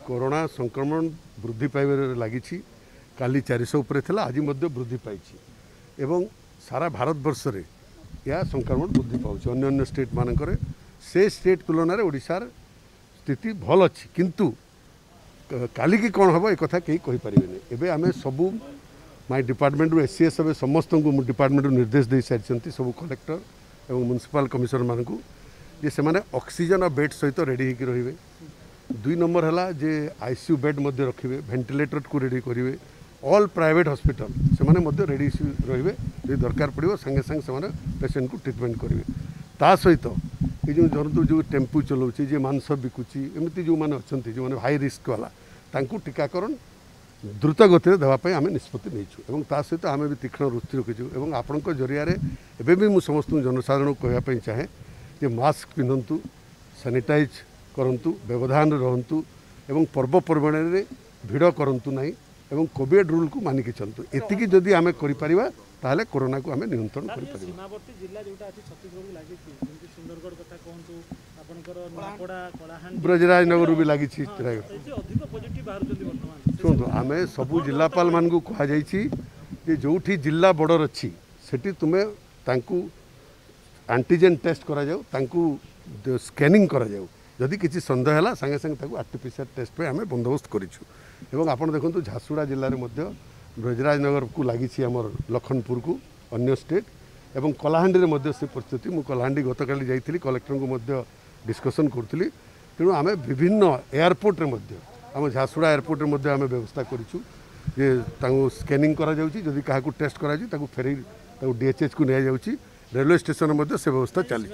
Corona संक्रमण वृद्धि पाइबार लगी काली 400 उपरे थिला आज मध्य वृद्धि पाई एवं सारा भारत वर्ष रे या संक्रमण वृद्धि पाउछ अन्य स्टेट मानकर से स्टेट तुलन में ओडिशार स्थिति भल अच्छी किंतु काली की कौन हम एक कहीं कहीपर एवं आम सबू माय डिपार्टमेंट एससीएस समस्त डिपार्टमेंट निर्देश दे सारी सब कलेक्टर एवं म्युनिसिपल कमिशनर मान जे से माने ऑक्सीजन और बेड सहित रेडी होकर रे 2 नंबर है जे आईसीयू बेड मध्य रखिए वेंटिलेटर को रेडी करेंगे ऑल प्राइवेट हॉस्पिटल से माने रेडी रे जो दरकार पड़ो संगे संगे से पेशेंट को ट्रिटमेंट करेंगे ता सहित ये जो धरतु जो टेम्पू चलाऊँगी जे मांस बिकुची एमती जो मैंने अच्छा जो मैंने हाई रिस्क वाला तांकू टीकाकरण द्रुत गति देवाई आम निष्पत्ति नहीं ता सहित आम भी तीक्ष्ण दृष्टि रखीचु और आपण जरिया एवं भी मुझे समस्त जनसाधारण को कहवाई चाहे कि मास्क पिंधतु सैनिटाइज करंतु व्यवधान रहंतु एवं पर्वपर्वाणी में भिड़ करंतु नहीं एवं कोविड रूल को मानिकी चलतु एतिकी जदि आम करिपरिबा ताहले कोरोना को आम नियंत्रण करिपरिबा। सीमावर्ती जिला जोटा अछि छत्तीसगढ़ लागि जेंति सुंदरगढ़ कथा कहंतु आपनकर नापड़ा कलाहांडी ब्रजराज नगर भी लागि छी अधिक पॉजिटिव बाहरचंती वर्तमान सुनतु आम सबु जिलापाल मान को कहा जाइछि जे जोठी जिला बॉर्डर अछि सेठी तुमे तांकू एंटीजन टेस्ट करा जाऊ तांकू स्कैनिंग करा जाऊ जदि किसी सन्देह है सांगे सांगे ताकू आरटीपीसीआर टेस्ट पे आम बंदोबस्त करिछु एवं आपण देखंतु झारसुगुड़ा जिले में मध्य ब्रजराज नगर को लगी आमर लखनपुर को अन्य स्टेट एवं कलाहांडी रे मध्य से परिस्थिति मु कलाहांडी गतकाली जाइथिली कलेक्टर को मध्य डिस्कसन करूली तेणु आम विभिन्न एयरपोर्ट रे मध्य आम झारसुगुड़ा एयरपोर्ट रे मध्य आम व्यवस्था करिछु जे तांको स्कैनिंग करा जाउची जदि काहाकू टेस्ट करा जाउची ताकू फेरी ताकू डीएचएच को निया जाउची रेलवे स्टेशन मध्य से व्यवस्था चली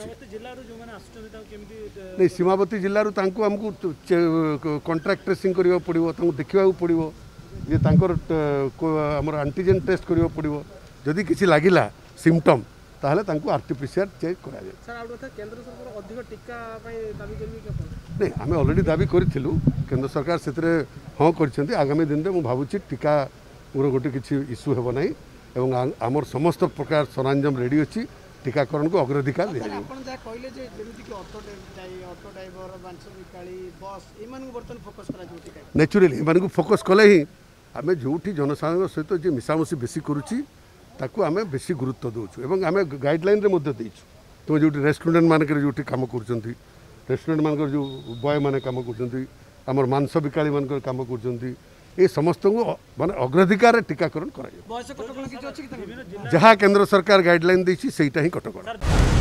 नहीं सीमावर्ती जिलूर आमको कॉन्ट्रैक्ट ट्रेसिंग करने पड़ो देखा पड़ो ये आमर एंटीजन टेस्ट करने पड़ो जदि किसी लगिला सिम्पटम ताहले तांको आरटीपीसीआर चेक करा जाए। सर आउट केंद्र सरकार अधिक टीका दाबी करबी नहीं आम ऑलरेडी दाबी करूँ केंद्र सरकार से हाँ कर आगामी दिन में मुझे टीका मोर गोटे किसी इश्यू हेब ना एवं आमर समस्त प्रकार सरंजाम रेडी अच्छी टीकाकरण को अग्राधिकार दिया नेचुराली एम फोकस कले ही आम जो जनसाधारण सहित जी मिसामसी बेसी करुच्ची ताकू आम बेसी गुरुत्व दौचु एवं आम गाइडलाइन रे मध्य देइछु तुम जो रेस्टोरेंट मानक जो कम कर रेस्टोरेंट मानक जो बॉय मैंने कम कर मांस बिकाली मान कम कर ये समस्त को माने अग्राधिकार टीकाकरण करा जहाँ केंद्र सरकार गाइडलाइन देछि सेटा ही कटकणा।